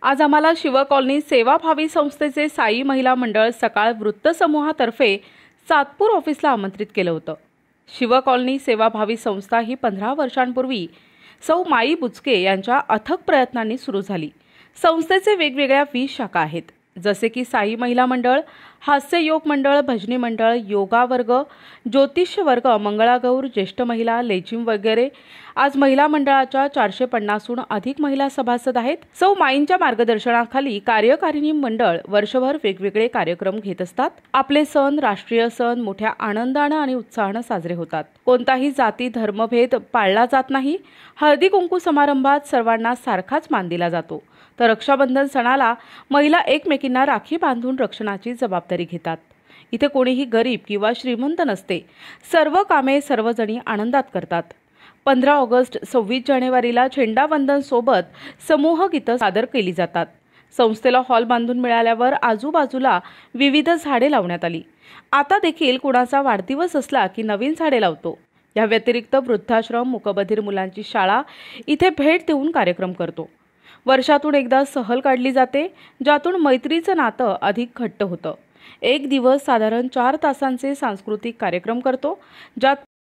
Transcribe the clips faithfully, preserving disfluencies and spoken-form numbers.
आज आम्हाला शिव कॉलनी सेवाभावी संस्थेचे साई महिला मंडळ सकाळ वृत्त समूहातर्फे सातपूर ऑफिसला आमंत्रित केलं होतं। शिव कॉलनी सेवाभावी संस्था ही पंधरा वर्षांपूर्वी सौ माई बुचके यांच्या अथक प्रयत्नांनी सुरू झाली। संस्थेचे वेगवेगळ्या वीस शाखा आहेत, जसे की साई महिला मंडळ, हास्य योग मंडळ, भजनी मंडळ, योगा वर्ग, ज्योतिष्य वर्ग, मंगळागौर, ज्येष्ठ महिला, लेझिम वगैरे। आज महिला मंडळाच्या चारशे पन्नासहून अधिक महिला सभासद आहेत। सौ माईंच्या मार्गदर्शनाखाली कार्यकारिणी मंडळ वर्षभर वेगवेगळे कार्यक्रम घेत असतात। आपले सण, राष्ट्रीय सण मोठ्या आनंदाने आणि उत्साहाने साजरे होतात। कोणताही जाती धर्मभेद पाळला जात नाही। हळदी कुंकू समारंभात सर्वांना सारखाच मान दिला जातो, तर रक्षाबंधन सणाला महिला एकमेकींना राखी बांधून रक्षणाची जबाबदारी घेतात। इथे कोणीही गरीब किंवा श्रीमंत नसते, सर्व कामे सर्वजणी आनंदात करतात। पंधरा ऑगस्ट सव्वीस जानेवारीला झेंडावंदन सोबत समूह गीतं सादर केली जातात। संस्थेला हॉल बांधून मिळाल्यावर आजूबाजूला विविध झाडे लावण्यात आली। आता देखील कुणाचा वाढदिवस असला की नवीन झाडे लावतो। या व्यतिरिक्त वृद्धाश्रम, मूकबधिर मुलांची शाळा इथे भेट देऊन कार्यक्रम करतो। वर्षातून एकदा सहल काढली जाते, ज्यातून मैत्रीचं नातं अधिक घट्ट होतं। एक दिवस साधारण चार तासांचे सांस्कृतिक कार्यक्रम करतो, ज्यात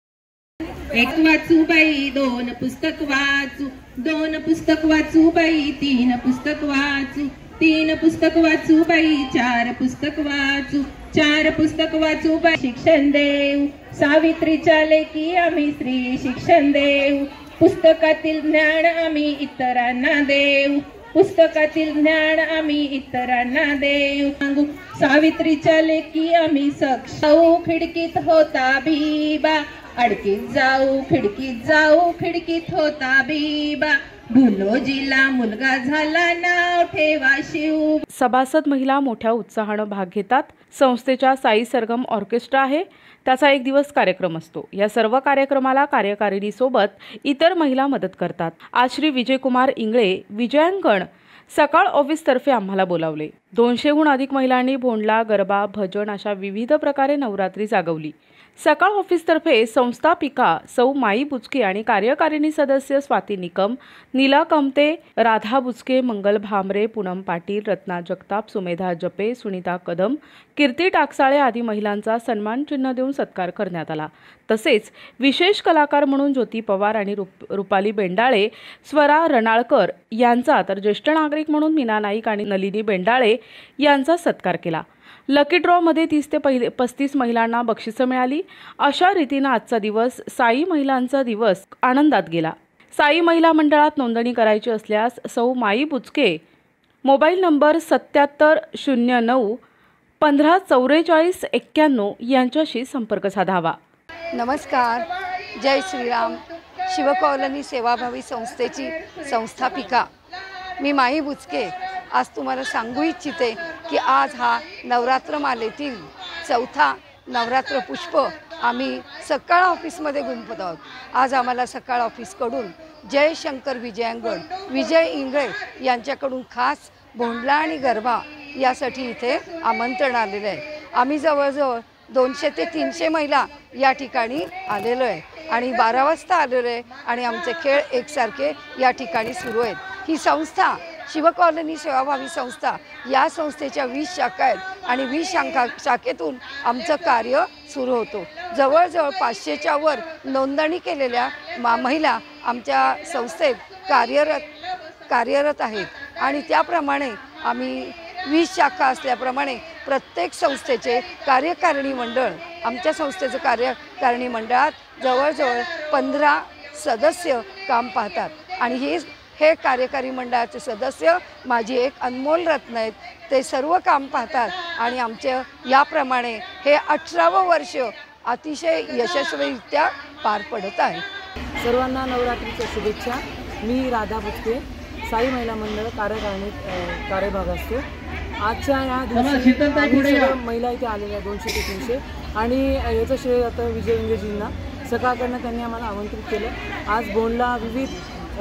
एक वाचू बाई, दोन पुस्तक वाचू, दोन पुस्तक वाचू बाई, तीन पुस्तक वाचू, तीन पुस्तक वाचू बाई, चार पुस्तक वाचू, चार पुस्तक वाचू बाई, शिक्षण देऊ सावित्रीच्या लेकी आम्ही स्त्री शिक्षण देऊ, पुस्तकातील ज्ञान आम्ही इतरांना देऊ, पुस्तकातील ज्ञान आम्ही इतरांना देऊ, सांगू सावित्रीच्या लेकी आम्ही सक्षम। खिडकीत होता बिबा, अडकीत जाऊ खिडकीत जाऊ, खिडकीत होता बिबा, भुलोजीला मुलगा झाला नाव ठेवा शिव। सभासद महिला मोठ्या उत्साहाने भाग घेतात। संस्थेच्या साई सरगम ऑर्केस्ट्रा आहे, त्याचा एक दिवस कार्यक्रम असतो। या सर्व कार्यक्रमाला कार्यकारिणी सोबत इतर महिला मदत करतात। आज श्री विजयकुमार इंगळे विजयांगण सकाळ ऑफिस तर्फे आम्हाला बोलावले। दोनशेहून अधिक महिलांनी भोंडला, गरबा, भजन अशा विविध प्रकारे नवरात्री जागवली। सकाळ ऑफिस तर्फे संस्थापिका सौ माई बुचके आणि कार्यकारिणी सदस्य स्वाती निकम, नीला कमते, राधा बुचके, मंगल भामरे, पूनम पाटील, रत्ना जगताप, सुमेधा जपे, सुनीता कदम, कीर्ती टाकसाळे आदी महिलांचा सन्मान चिन्ह देऊन सत्कार करण्यात आला। तसेच विशेष कलाकार म्हणून ज्योती पवार आणि रूप रुपाली बेंडाळे, स्वरा रणाळकर यांचा, तर ज्येष्ठ नागरिक म्हणून मीना नाईक आणि नलिनी बेंडाळे यांचा सत्कार केला। लकी ड्रॉ मध्ये तीस ते पहिले पस्तीस महिलांना बक्षिसं मिळाली। अशा रीतीने आजचा दिवस साई महिलांचा दिवस आनंदात गेला। साई महिला मंडळात नोंदणी करायची असल्यास सौ माई बुचके मोबाईल नंबर सत्याहत्तर शून्य नऊ पंधरा चौवेचाळीस एक्क्याण्णव यांच्याशी संपर्क साधावा। नमस्कार, जय श्रीराम। शिव कॉलनी सेवाभावी संस्थेची संस्थापिका मी माई बुचके आज तुम्हाला सांगू इच्छिते की आज हा नवरात्र मालेतील चौथा नवरात्र पुष्प आम्ही सकाळ ऑफिसमध्ये गुंफत आहोत। आज आम्हाला सकाळ ऑफिसकडून जय शंकर विजयांगण विजय इंगळे यांच्याकडून खास भोंडला आणि गरबा यासाठी इथे आमंत्रण आलेलं आहे। आम्ही जवळजवळ दोनशे ते तीनशे महिला या ठिकाणी आलेलो आहे आणि बारा वाजता आलेलो आहे आणि आमचे खेळ एकसारखे या ठिकाणी सुरू आहेत। ही संस्था शिव कॉलनी सेवाभावी संस्था या संस्थेच्या वीस शाखा आहेत आणि वीस शाखा शाखेतून आमचं कार्य सुरू होतो। जवळजवळ पाचशेच्या वर नोंदणी केलेल्या मा महिला आमच्या संस्थेत कार्यरत कार्यरत आहेत आणि त्याप्रमाणे आम्ही वीस शाखा असल्याप्रमाणे प्रत्येक संस्थेचे कार्यकारिणी मंडळ, आमच्या संस्थेचं कार्यकारिणी मंडळात जवळजवळ पंधरा सदस्य काम पाहतात आणि हे हे कार्यकारी मंडळाचे सदस्य माझी एक अनमोल रत्न आहेत। ते सर्व काम पाहतात आणि आमचे याप्रमाणे हे अठरावं वर्ष अतिशय यशस्वीरित्या पार पडत आहे। सर्वांना नवरात्रीच्या शुभेच्छा। मी राधा बुचके, साई महिला मंडळ कार्यकारिणीत कार्यभाग असते। आजच्या या दिवशी महिला इथे आलेल्या दोनशे ते तीनशे आणि याचं श्रेय जातं विजय इंगळेजींना। सकाळकडनं त्यांनी आम्हाला आमंत्रित केलं। आज भोंडला विविध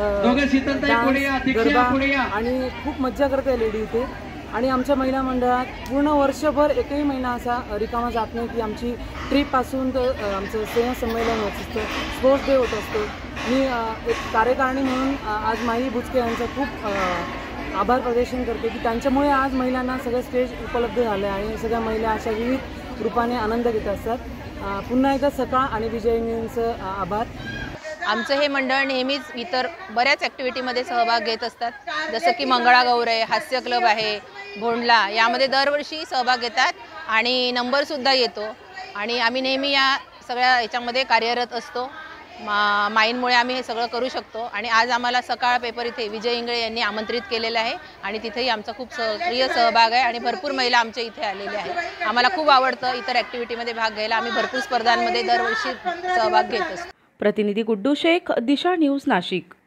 गरबा आणि खूप मज्जा करते लेडी इथे आणि आमच्या महिला मंडळात पूर्ण वर्षभर एकही महिना असा रिकामा जात नाही की आमची ट्रीपपासून तर आमचं स्नेहसंमेलन होत असतं, स्पोर्ट्स डे होत असतो। मी एक कार्यकारिणी म्हणून आज माई बुचके यांचं खूप आभार प्रदर्शन करते की त्यांच्यामुळे आज महिलांना सगळं स्टेज उपलब्ध झालं आहे. सगळ्या महिला अशा विविध रूपाने आनंद घेत असतात. पुन्हा एकदा सकाळ आणि विजयींचं आभार. आमचं हे मंडळ नेहमीच इतर बऱ्याच ॲक्टिव्हिटीमध्ये सहभाग घेत असतात, जसं की मंगळागौर आहे, हास्य क्लब आहे, भोंडला, यामध्ये दरवर्षी सहभाग घेतात आणि नंबरसुद्धा येतो आणि आम्ही नेहमी या सगळ्या याच्यामध्ये कार्यरत असतो. मा माईंमुळे आम्ही हे सगळं करू शकतो आणि आज आम्हाला सकाळ पेपर इथे विजय इंगळे यांनी आमंत्रित केलेलं आहे आणि तिथेही आमचा खूप सक्रिय सहभाग आहे आणि भरपूर महिला आमच्या इथे आलेल्या आहेत. आम्हाला खूप आवडतं इतर ॲक्टिव्हिटीमध्ये भाग घ्यायला. आम्ही भरपूर स्पर्धांमध्ये दरवर्षी सहभाग घेत असतो. प्रतिनिधी गुड्डू शेख, दिशा न्यूज, नाशिक.